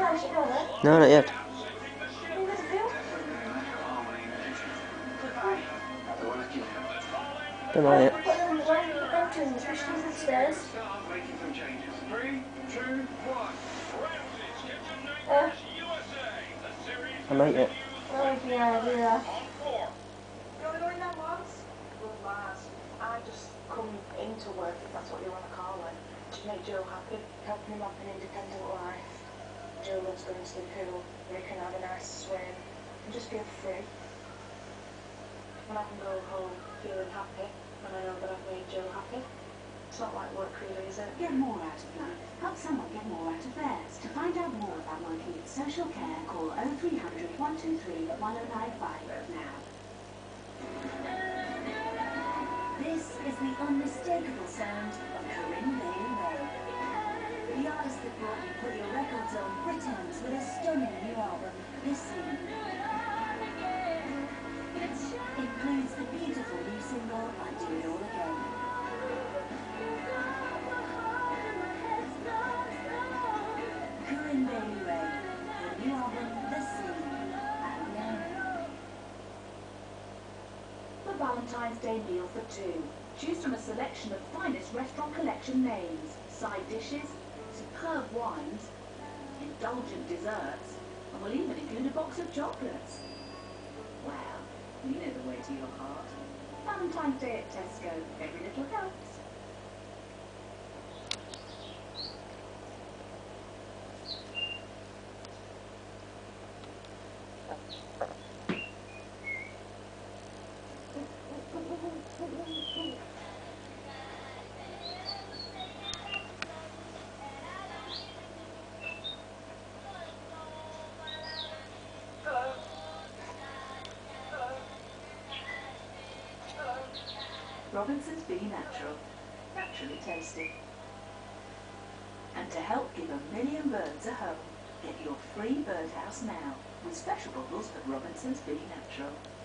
No, not yet. Don't mind it. I might it. Oh yeah, yeah. You only going down once? Good lads. I just come into work, if that's what you want to call it, to make Joe happy, helping him have an independent life. Joe loves going to the pool, where he can have a nice swim, and just feel free. And I can go home feeling happy, and I know that I've made Joe happy. It's not like work really, is it? Get more out of life. Help someone get more out of theirs. To find out more about working in social care, call 0300 123 1095 now. This is the unmistakable sound of Corinne Bailey Rae. The artist that brought you Put Your Records On returns with a stunning new album, This Scene. Includes the beautiful new single, I Do It All Again. Corinne Bailey Rae, her new album, The Scene, out now. The Valentine's Day meal for two. Choose from a selection of finest restaurant collection names, side dishes, superb wines, indulgent desserts, and will even include a box of chocolates. Well, you know the way to your heart. Valentine's Day at Tesco. Every little helps. Robinson's Be Natural, naturally tasty. And to help give 1 million birds a home, get your free birdhouse now with special bubbles at Robinson's Be Natural.